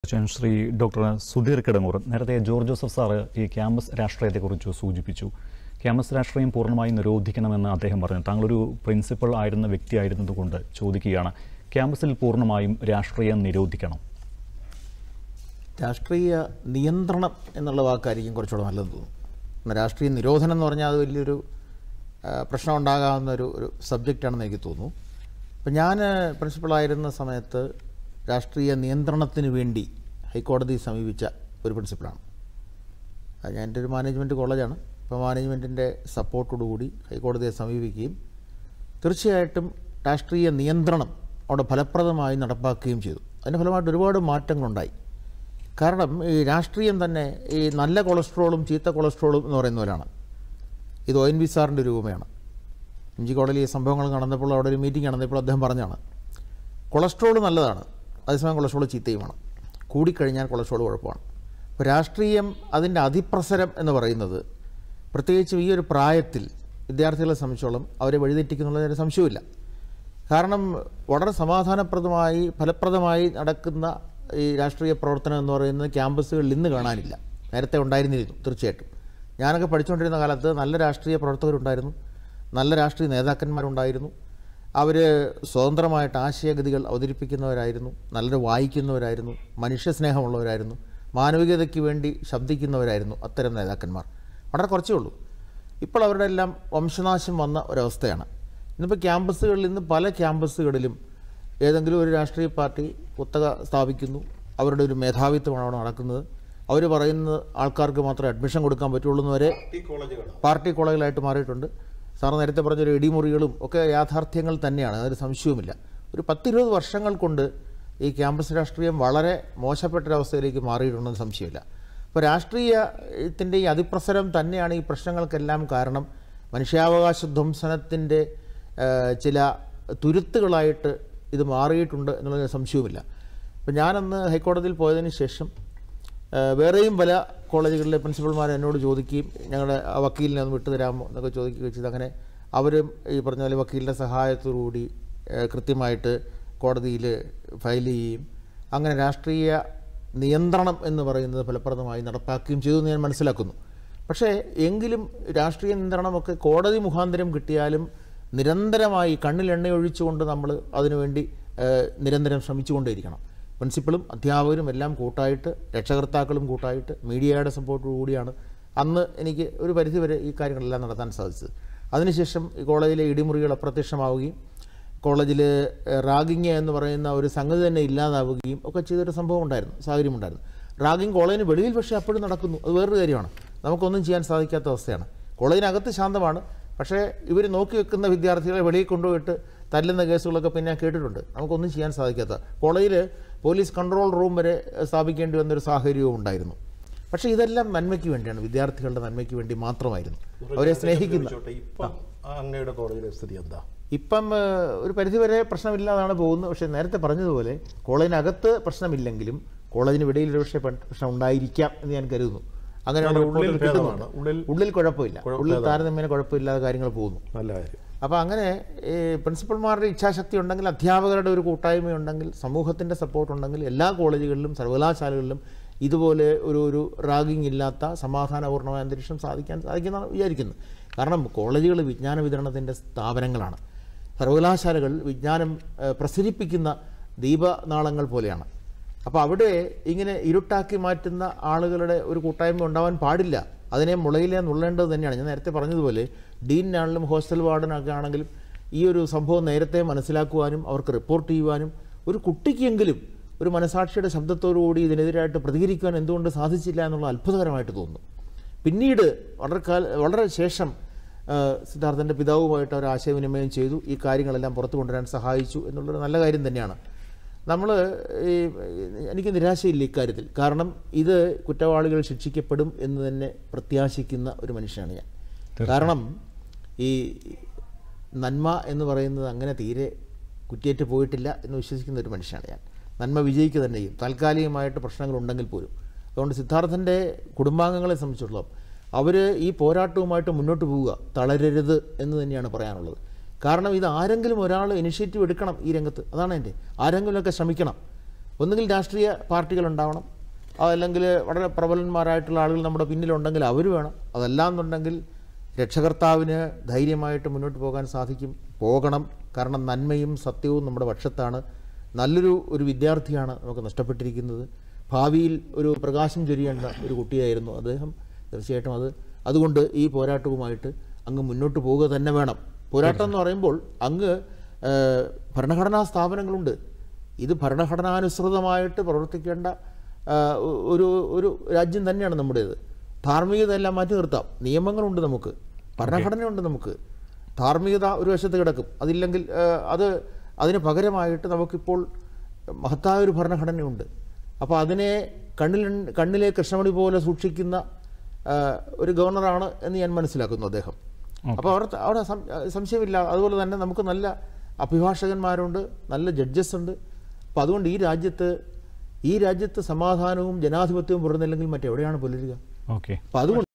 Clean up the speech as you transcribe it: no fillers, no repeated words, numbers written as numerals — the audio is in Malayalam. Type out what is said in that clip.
തീർച്ചയായും ശ്രീ ഡോക്ടർ സുധീർ കിടങ്ങൂർ, നേരത്തെ ജോർജ് ജോസഫ് സാറ് ഈ ക്യാമ്പസ് രാഷ്ട്രീയത്തെക്കുറിച്ച് സൂചിപ്പിച്ചു. ക്യാമ്പസ് രാഷ്ട്രീയം പൂർണ്ണമായും നിരോധിക്കണമെന്ന് അദ്ദേഹം പറഞ്ഞു. താങ്കളൊരു പ്രിൻസിപ്പൽ ആയിരുന്ന വ്യക്തിയായിരുന്നതുകൊണ്ട് ചോദിക്കുകയാണ്, ക്യാമ്പസിൽ പൂർണ്ണമായും രാഷ്ട്രീയം നിരോധിക്കണം? രാഷ്ട്രീയ നിയന്ത്രണം എന്നുള്ള വാക്കായിരിക്കും കുറച്ചുകൂടെ നല്ലതെന്ന് തോന്നുന്നു. രാഷ്ട്രീയ നിരോധനം എന്ന് പറഞ്ഞാൽ അത് വലിയൊരു പ്രശ്നം ഉണ്ടാകാവുന്ന ഒരു സബ്ജക്റ്റാണെന്ന് എനിക്ക് തോന്നുന്നു. അപ്പം ഞാൻ പ്രിൻസിപ്പളായിരുന്ന സമയത്ത് രാഷ്ട്രീയ നിയന്ത്രണത്തിന് വേണ്ടി ഹൈക്കോടതി സമീപിച്ച ഒരു പ്രിൻസിപ്പളാണ്. ഞാൻ എൻ്റെ ഒരു മാനേജ്മെൻറ്റ് കോളേജാണ്. അപ്പോൾ മാനേജ്മെൻറ്റിൻ്റെ സപ്പോർട്ടോടുകൂടി ഹൈക്കോടതിയെ സമീപിക്കുകയും തീർച്ചയായിട്ടും രാഷ്ട്രീയ നിയന്ത്രണം അവിടെ ഫലപ്രദമായി നടപ്പാക്കുകയും ചെയ്തു. അതിൻ്റെ ഫലമായിട്ട് ഒരുപാട് മാറ്റങ്ങളുണ്ടായി. കാരണം ഈ രാഷ്ട്രീയം തന്നെ ഈ നല്ല കൊളസ്ട്രോളും ചീത്ത കൊളസ്ട്രോളും എന്ന് പറയുന്നവരാണ്. ഇത് ONV സാറിൻ്റെ ഒരു ഉപമയാണ്. MG കോളേജിൽ ഈ സംഭവങ്ങൾ നടന്നപ്പോൾ അവിടെ ഒരു മീറ്റിംഗ് നടന്നപ്പോൾ അദ്ദേഹം പറഞ്ഞാണ്, കൊളസ്ട്രോൾ നല്ലതാണ്, അതേസമയം കൊളസ്ട്രോൾ ചീത്തയുമാണ്, കൂടിക്കഴിഞ്ഞാൽ കൊളസ്ട്രോൾ കുഴപ്പമാണ്. അപ്പോൾ രാഷ്ട്രീയം അതിൻ്റെ അതിപ്രസരം എന്ന് പറയുന്നത് പ്രത്യേകിച്ചും ഈ ഒരു പ്രായത്തിൽ വിദ്യാർത്ഥികളെ സംബന്ധിച്ചോളം അവരെ വഴിതെറ്റിക്കുന്നുള്ള സംശയമില്ല. കാരണം വളരെ സമാധാനപ്രദമായി ഫലപ്രദമായി നടക്കുന്ന ഈ രാഷ്ട്രീയ പ്രവർത്തനം എന്ന് പറയുന്നത് ക്യാമ്പസുകളിൽ ഇന്ന് കാണാനില്ല. നേരത്തെ ഉണ്ടായിരുന്നിരുന്നു തീർച്ചയായിട്ടും. ഞാനൊക്കെ പഠിച്ചുകൊണ്ടിരുന്ന കാലത്ത് നല്ല രാഷ്ട്രീയ പ്രവർത്തകരുണ്ടായിരുന്നു, നല്ല രാഷ്ട്രീയ നേതാക്കന്മാരുണ്ടായിരുന്നു. അവർ സ്വതന്ത്രമായിട്ട് ആശയഗതികൾ അവതരിപ്പിക്കുന്നവരായിരുന്നു, നല്ലൊരു വായിക്കുന്നവരായിരുന്നു, മനുഷ്യസ്നേഹമുള്ളവരായിരുന്നു, മാനവികതയ്ക്ക് വേണ്ടി ശബ്ദിക്കുന്നവരായിരുന്നു അത്തരം നേതാക്കന്മാർ. വളരെ കുറച്ചേ ഉള്ളൂ. ഇപ്പോൾ അവരുടെ എല്ലാം വംശനാശം വന്ന ഒരവസ്ഥയാണ്. ഇന്നിപ്പോൾ ക്യാമ്പസുകളിൽ നിന്ന് പല ക്യാമ്പസുകളിലും ഏതെങ്കിലും ഒരു രാഷ്ട്രീയ പാർട്ടി കുത്തക സ്ഥാപിക്കുന്നു. അവരുടെ ഒരു മേധാവിത്വമാണ് അവിടെ നടക്കുന്നത്. അവർ പറയുന്ന ആൾക്കാർക്ക് മാത്രമേ അഡ്മിഷൻ കൊടുക്കാൻ പറ്റുള്ളൂ എന്ന് വരെ പാർട്ടി കോളേജുകളായിട്ട് മാറിയിട്ടുണ്ട്. സാർ നേരത്തെ പറഞ്ഞൊരു ഇടിമുറികളും ഒക്കെ യാഥാർത്ഥ്യങ്ങൾ തന്നെയാണ്, അതൊരു സംശയവുമില്ല. ഒരു 10-20 വർഷങ്ങൾ കൊണ്ട് ഈ ക്യാമ്പസ് രാഷ്ട്രീയം വളരെ മോശപ്പെട്ടൊരവസ്ഥയിലേക്ക് മാറിയിട്ടുണ്ടെന്ന് സംശയമില്ല. അപ്പോൾ രാഷ്ട്രീയത്തിൻ്റെ ഈ അതിപ്രസരം തന്നെയാണ് ഈ പ്രശ്നങ്ങൾക്കെല്ലാം കാരണം. മനുഷ്യാവകാശ ധ്വംസനത്തിൻ്റെ ചില തുരുത്തുകളായിട്ട് ഇത് മാറിയിട്ടുണ്ട് എന്നുള്ള സംശയവുമില്ല. അപ്പോൾ ഞാനന്ന് ഹൈക്കോടതിയിൽ പോയതിന് ശേഷം വേറെയും പല കോളേജുകളിലെ പ്രിൻസിപ്പൽമാർ എന്നോട് ചോദിക്കുകയും ഞങ്ങളുടെ വക്കീലിനെ ഒന്ന് വിട്ടുതരാമോ എന്നൊക്കെ ചോദിക്കുകയും ചെയ്ത്, അങ്ങനെ അവരും ഈ പറഞ്ഞ പോലെ വക്കീലിൻ്റെ സഹായത്തോടുകൂടി കൃത്യമായിട്ട് കോടതിയിൽ ഫയൽ ചെയ്യുകയും അങ്ങനെ രാഷ്ട്രീയ നിയന്ത്രണം എന്ന് പറയുന്നത് ഫലപ്രദമായി നടപ്പാക്കുകയും ചെയ്തു എന്ന് ഞാൻ മനസ്സിലാക്കുന്നു. പക്ഷേ എങ്കിലും രാഷ്ട്രീയ നിയന്ത്രണമൊക്കെ കോടതി മുഖാന്തരം കിട്ടിയാലും നിരന്തരമായി കണ്ണിൽ എണ്ണയൊഴിച്ചുകൊണ്ട് നമ്മൾ അതിനുവേണ്ടി നിരന്തരം ശ്രമിച്ചുകൊണ്ടേയിരിക്കണം. പ്രിൻസിപ്പളും അധ്യാപകരും എല്ലാം കൂട്ടായിട്ട്, രക്ഷകർത്താക്കളും കൂട്ടായിട്ട്, മീഡിയയുടെ സപ്പോർട്ടോടുകൂടിയാണ് അന്ന് എനിക്ക് ഒരു പരിധിവരെ ഈ കാര്യങ്ങളെല്ലാം നടത്താൻ സാധിച്ചത്. അതിനുശേഷം ഈ കോളേജിലെ ഇടിമുറികൾ അപ്രത്യക്ഷമാവുകയും കോളേജിൽ റാഗിങ് എന്ന് പറയുന്ന ഒരു സംഗതി തന്നെ ഇല്ലാതാവുകയും ഒക്കെ ചെയ്തൊരു സംഭവം ഉണ്ടായിരുന്നു, സാഹചര്യം ഉണ്ടായിരുന്നു. റാഗിങ് കോളേജിന് വെളിയിൽ പക്ഷേ അപ്പോഴും നടക്കുന്നു. അത് വേറൊരു കാര്യമാണ്. നമുക്കൊന്നും ചെയ്യാൻ സാധിക്കാത്ത അവസ്ഥയാണ്. കോളേജിനകത്ത് ശാന്തമാണ്, പക്ഷേ ഇവർ നോക്കി വെക്കുന്ന വിദ്യാർത്ഥികളെ വെളിയിൽ കൊണ്ടുപോയിട്ട് തല്ലുന്ന കേസുകളൊക്കെ പിന്നെ കേട്ടിട്ടുണ്ട്. നമുക്കൊന്നും ചെയ്യാൻ സാധിക്കാത്ത. കോളേജിൽ പോലീസ് കൺട്രോൾ റൂം വരെ സ്ഥാപിക്കേണ്ടി വന്നൊരു സാഹചര്യവും ഉണ്ടായിരുന്നു. പക്ഷേ ഇതെല്ലാം നന്മയ്ക്ക് വേണ്ടിയാണ്, വിദ്യാർത്ഥികളുടെ നന്മയ്ക്ക് വേണ്ടി മാത്രമായിരുന്നു, അവരെ സ്നേഹിക്കുന്ന. അങ്ങയുടെ കോളേജിലെ സ്ഥിതി എന്താ? ഇപ്പം ഒരു പരിധിവരെ പ്രശ്നമില്ലാതാണ് പോകുന്നത്. പക്ഷേ നേരത്തെ പറഞ്ഞതുപോലെ കോളേജിനകത്ത് പ്രശ്നമില്ലെങ്കിലും കോളേജിന് വെളിയിൽ ഒരു പക്ഷേ പ്രശ്നം ഉണ്ടായിരിക്കാം എന്ന് ഞാൻ കരുതുന്നു. അങ്ങനെയുള്ള ഉള്ളിൽ കുഴപ്പമില്ല, ഉള്ളിൽ താരതമ്യേന കുഴപ്പമില്ലാതെ കാര്യങ്ങൾ പോകുന്നു. നല്ല കാര്യം. അപ്പോൾ അങ്ങനെ ഈ പ്രിൻസിപ്പൽമാരുടെ ഇച്ഛാശക്തി ഉണ്ടെങ്കിൽ, അധ്യാപകരുടെ ഒരു കൂട്ടായ്മയുണ്ടെങ്കിൽ, സമൂഹത്തിൻ്റെ സപ്പോർട്ടുണ്ടെങ്കിൽ എല്ലാ കോളേജുകളിലും സർവകലാശാലകളിലും ഇതുപോലെ ഒരു റാഗിങ് ഇല്ലാത്ത സമാധാനപൂർണ്ണമായ അന്തരീക്ഷം സാധിക്കുമെന്നാണ് വിചാരിക്കുന്നത്. കാരണം കോളേജുകൾ വിജ്ഞാന വിതരണത്തിൻ്റെ സ്ഥാപനങ്ങളാണ്. സർവകലാശാലകൾ വിജ്ഞാനം പ്രസരിപ്പിക്കുന്ന ദീപനാളങ്ങൾ പോലെയാണ്. അപ്പോൾ അവിടെ ഇങ്ങനെ ഇരുട്ടാക്കി മാറ്റുന്ന ആളുകളുടെ ഒരു കൂട്ടായ്മ ഉണ്ടാവാൻ പാടില്ല. അതിനെ മുളയിലെ നുള്ളേണ്ടത് തന്നെയാണ്. ഞാൻ നേരത്തെ പറഞ്ഞതുപോലെ ഡീനാണെങ്കിലും ഹോസ്റ്റൽ വാർഡനൊക്കെ ആണെങ്കിലും ഈ ഒരു സംഭവം നേരത്തെ മനസ്സിലാക്കുവാനും അവർക്ക് റിപ്പോർട്ട് ചെയ്യുവാനും ഒരു കുട്ടിക്കെങ്കിലും ഒരു മനസാക്ഷിയുടെ ശബ്ദത്തോടുകൂടി ഇതിനെതിരായിട്ട് പ്രതികരിക്കുവാൻ എന്തുകൊണ്ട് സാധിച്ചില്ല എന്നുള്ള അത്ഭുതകരമായിട്ട് തോന്നുന്നു. പിന്നീട് വളരെ ശേഷം സിദ്ധാർത്ഥൻ്റെ പിതാവുമായിട്ട് അവർ ആശയവിനിമയം ചെയ്തു, ഈ കാര്യങ്ങളെല്ലാം പുറത്തു കൊണ്ടുവരാൻ സഹായിച്ചു എന്നുള്ളൊരു നല്ല കാര്യം തന്നെയാണ്. എനിക്ക് നിരാശയില്ല ഇക്കാര്യത്തിൽ. കാരണം ഇത് കുറ്റവാളികൾ ശിക്ഷിക്കപ്പെടും എന്ന് തന്നെ പ്രത്യാശിക്കുന്ന ഒരു മനുഷ്യനാണ് ഞാൻ. കാരണം ഈ നന്മ എന്ന് പറയുന്നത് അങ്ങനെ തീരെ കുറ്റിയേറ്റ് പോയിട്ടില്ല എന്ന് വിശ്വസിക്കുന്ന ഒരു മനുഷ്യനാണ് ഞാൻ. നന്മ വിജയിക്കുക തന്നെ ചെയ്യും, താൽക്കാലികമായിട്ട് പ്രശ്നങ്ങളുണ്ടെങ്കിൽ പോലും. അതുകൊണ്ട് സിദ്ധാർത്ഥൻ്റെ കുടുംബാംഗങ്ങളെ സംബന്ധിച്ചിടത്തോളം അവർ ഈ പോരാട്ടവുമായിട്ട് മുന്നോട്ട് പോവുക, തളരരുത് എന്ന് തന്നെയാണ് പറയാനുള്ളത്. കാരണം ഇത് ആരെങ്കിലും ഒരാൾ ഇനിഷ്യേറ്റീവ് എടുക്കണം ഈ രംഗത്ത്, അതാണ് എൻ്റെ. ആരെങ്കിലുമൊക്കെ ശ്രമിക്കണം. ഒന്നുകിൽ രാഷ്ട്രീയ പാർട്ടികളുണ്ടാവണം, അതല്ലെങ്കിൽ വളരെ പ്രബലന്മാരായിട്ടുള്ള ആളുകൾ നമ്മുടെ പിന്നിലുണ്ടെങ്കിൽ അവർ വേണം. അതല്ലാന്നുണ്ടെങ്കിൽ രക്ഷകർത്താവിന് ധൈര്യമായിട്ട് മുന്നോട്ട് പോകാൻ പോകണം. കാരണം നന്മയും സത്യവും നമ്മുടെ പക്ഷത്താണ്. നല്ലൊരു വിദ്യാർത്ഥിയാണ് നമുക്ക് നഷ്ടപ്പെട്ടിരിക്കുന്നത്. ഭാവിയിൽ ഒരു പ്രകാശം ചൊരിയേണ്ട ഒരു കുട്ടിയായിരുന്നു അദ്ദേഹം. തീർച്ചയായിട്ടും അതുകൊണ്ട് ഈ പോരാട്ടവുമായിട്ട് അങ്ങ് മുന്നോട്ട് പോവുക തന്നെ വേണം. പോരാട്ടം എന്ന് പറയുമ്പോൾ അങ്ങ് ഭരണഘടനാ സ്ഥാപനങ്ങളുണ്ട്. ഇത് ഭരണഘടനാനുസൃതമായിട്ട് പ്രവർത്തിക്കേണ്ട ഒരു രാജ്യം തന്നെയാണ് നമ്മുടേത്. ധാർമ്മികത എല്ലാം മാറ്റി നിർത്താം. നിയമങ്ങളുണ്ട്, നമുക്ക് ഭരണഘടനയുണ്ട്, നമുക്ക് ധാർമ്മികത ഒരു വശത്ത് കിടക്കും. അതില്ലെങ്കിൽ അതിന് പകരമായിട്ട് നമുക്കിപ്പോൾ മഹത്തായൊരു ഭരണഘടനയുണ്ട്. അപ്പോൾ അതിനെ കണ്ണിലെ കൃഷ്ണമണി പോലെ സൂക്ഷിക്കുന്ന ഒരു ഗവർണറാണ് എന്ന് ഞാൻ മനസ്സിലാക്കുന്നു അദ്ദേഹം. അപ്പോൾ അവിടെ സംശയമില്ല. അതുപോലെ തന്നെ നമുക്ക് നല്ല അഭിഭാഷകന്മാരുണ്ട്, നല്ല ജഡ്ജസ് ഉണ്ട്. അപ്പോൾ അതുകൊണ്ട് ഈ രാജ്യത്ത് സമാധാനവും ജനാധിപത്യവും പുലർന്നില്ലെങ്കിൽ മറ്റെവിടെയാണ് പുലരുക? ഓക്കെ. അപ്പോൾ അതുകൊണ്ട്